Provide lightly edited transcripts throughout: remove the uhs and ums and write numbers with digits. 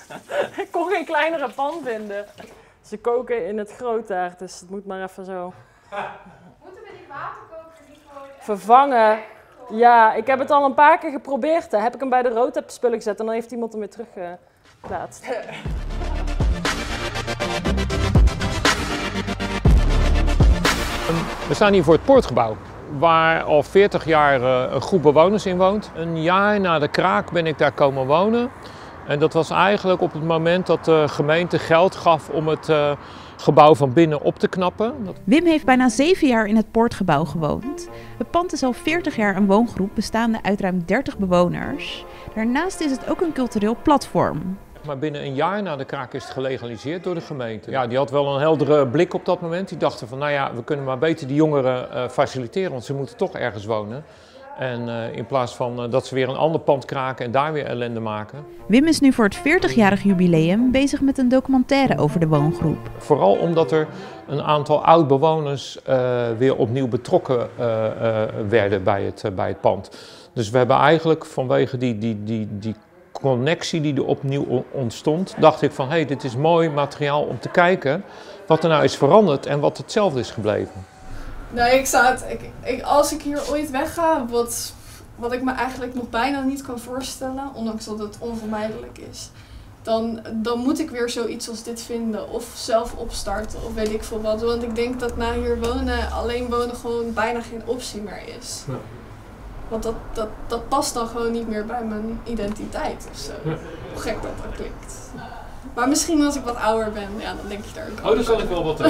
Ik kon geen kleinere pan vinden. Ze koken in het groot daar, dus het moet maar even zo. Moeten we die waterkoker niet gewoon vervangen? Ja, ik heb het al een paar keer geprobeerd. Heb ik hem bij de Roodtap spullen gezet en dan heeft iemand hem weer teruggeplaatst. We staan hier voor het Poortgebouw, waar al 40 jaar een groep bewoners in woont. Een jaar na de kraak ben ik daar komen wonen. En dat was eigenlijk op het moment dat de gemeente geld gaf om het gebouw van binnen op te knappen. Wim heeft bijna 7 jaar in het Poortgebouw gewoond. Het pand is al 40 jaar een woongroep bestaande uit ruim 30 bewoners. Daarnaast is het ook een cultureel platform. Maar binnen een jaar na de kraak is het gelegaliseerd door de gemeente. Ja, die had wel een heldere blik op dat moment. Die dachten van, nou ja, we kunnen maar beter die jongeren faciliteren, want ze moeten toch ergens wonen. En in plaats van dat ze weer een ander pand kraken en daar weer ellende maken. Wim is nu voor het 40-jarig jubileum bezig met een documentaire over de woongroep. Vooral omdat er een aantal oud-bewoners weer opnieuw betrokken werden bij het pand. Dus we hebben eigenlijk vanwege die connectie die er opnieuw ontstond, dacht ik van, dit is mooi materiaal om te kijken wat er nou is veranderd en wat hetzelfde is gebleven. Nee, als ik hier ooit wegga, wat ik me eigenlijk nog bijna niet kan voorstellen, ondanks dat het onvermijdelijk is, dan moet ik weer zoiets als dit vinden of zelf opstarten of weet ik veel wat. Want ik denk dat na hier alleen wonen gewoon bijna geen optie meer is. Ja. Want dat past dan gewoon niet meer bij mijn identiteit of zo. Ja. Hoe gek dat klinkt. Maar misschien als ik wat ouder ben, ja, dan denk je daar ook. Daar zal ik wel wat aan.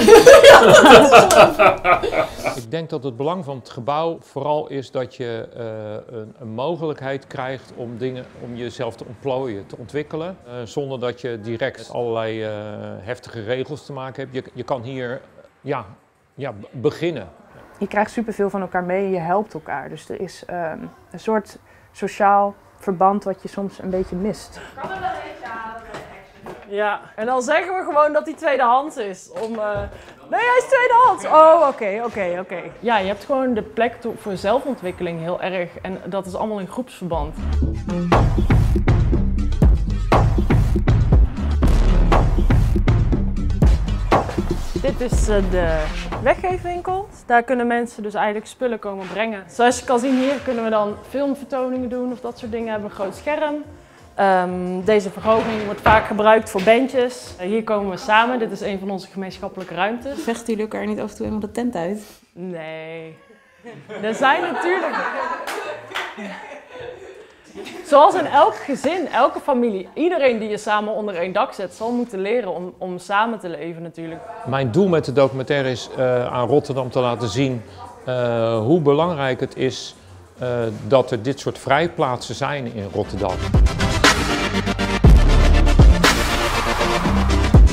Ik denk dat het belang van het gebouw vooral is dat je een mogelijkheid krijgt om jezelf te ontplooien, te ontwikkelen. Zonder dat je direct met allerlei heftige regels te maken hebt. Je kan hier beginnen. Je krijgt superveel van elkaar mee en je helpt elkaar. Dus er is een soort sociaal verband wat je soms een beetje mist. Kan er wel eentje halen? Ja, en dan zeggen we gewoon dat hij tweedehands is. Nee, hij is tweedehands! Oh, oké. Ja, je hebt gewoon de plek voor zelfontwikkeling heel erg. En dat is allemaal in groepsverband. Dit is de weggeefwinkel. Daar kunnen mensen dus eigenlijk spullen komen brengen. Zoals je kan zien hier kunnen we dan filmvertoningen doen of dat soort dingen. We hebben een groot scherm. Deze verhoging wordt vaak gebruikt voor bandjes. Hier komen we samen. Dit is een van onze gemeenschappelijke ruimtes. Vechten jullie elkaar niet af en toe helemaal de tent uit? Nee. Er zijn natuurlijk... Zoals in elk gezin, elke familie, iedereen die je samen onder één dak zet, zal moeten leren om samen te leven natuurlijk. Mijn doel met de documentaire is aan Rotterdam te laten zien hoe belangrijk het is dat er dit soort vrijplaatsen zijn in Rotterdam.